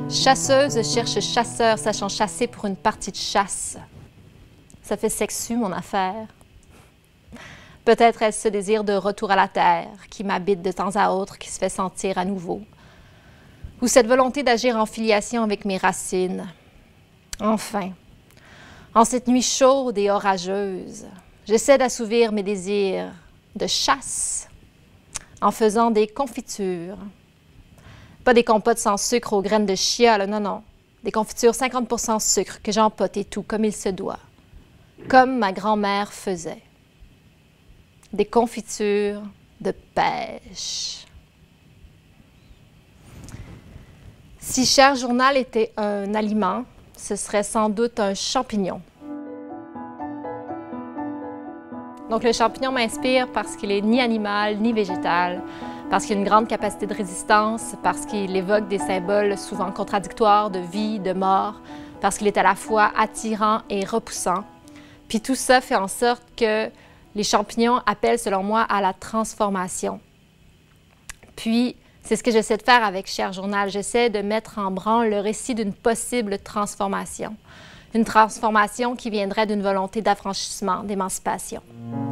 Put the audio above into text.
Chasseuse cherche chasseur sachant chasser pour une partie de chasse. Ça fait sexu, mon affaire. Peut-être est-ce ce désir de retour à la terre qui m'habite de temps à autre, qui se fait sentir à nouveau. Ou cette volonté d'agir en filiation avec mes racines. Enfin, en cette nuit chaude et orageuse, j'essaie d'assouvir mes désirs de chasse en faisant des confitures. Pas des compotes sans sucre aux graines de chia, là, non, non. Des confitures 50% sucre que j'empote et tout, comme il se doit. Comme ma grand-mère faisait. Des confitures de pêche. Si Cher Journal était un aliment, ce serait sans doute un champignon. Donc le champignon m'inspire parce qu'il est ni animal ni végétal, parce qu'il a une grande capacité de résistance, parce qu'il évoque des symboles souvent contradictoires de vie, de mort, parce qu'il est à la fois attirant et repoussant. Puis tout ça fait en sorte que les champignons appellent, selon moi, à la transformation. Puis, c'est ce que j'essaie de faire avec Cher Journal. J'essaie de mettre en branle le récit d'une possible transformation. Une transformation qui viendrait d'une volonté d'affranchissement, d'émancipation.